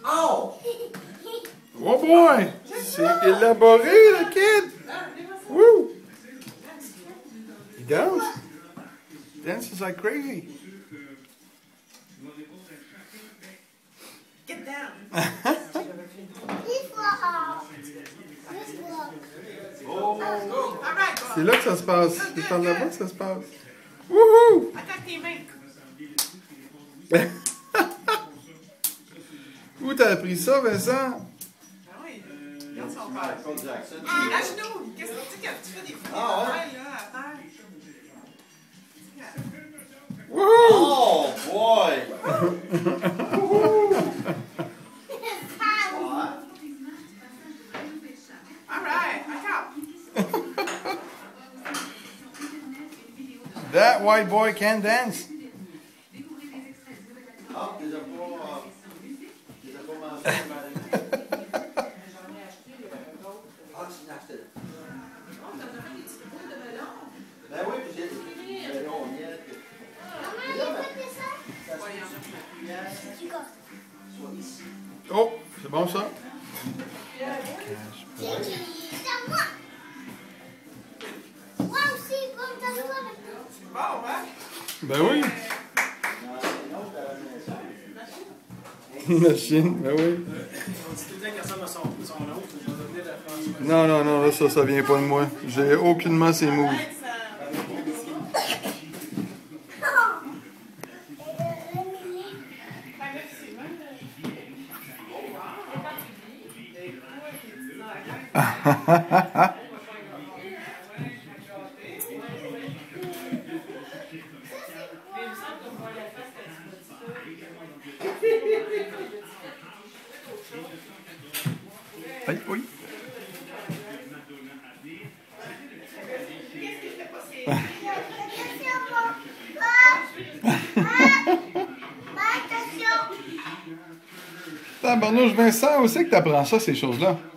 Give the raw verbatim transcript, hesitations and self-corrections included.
Oh! Oh boy! C'est élaboré, le kid! Woo! He dances. Dances like crazy. Get down! Oh! C'est là que ça se passe. C'est en avant que ça se passe. Wouhou! Attaque tes mains! Où t'as appris ça, Vincent? Ah oui, regarde son père. À genoux! Qu'est-ce que tu dis quand tu fais des fous Ah ouais? là, à terre? Wouhou! Oh boy! Alright, attends! That white boy can dance. Ah, tu les as pas... Tu les as pas mangés, Marie? Ah, tu l'as acheté. Ben oui, puis j'ai des melons, miettes. Oh, c'est bon ça? Bon, hein? Ben oui. Machine, ben oui. Non, non, non, là, ça, ça vient pas de moi. J'ai aucunement ces moves. Aïe, oui. Tabarnouche, Vincent, où c'est que t'apprends ça, ces choses-là?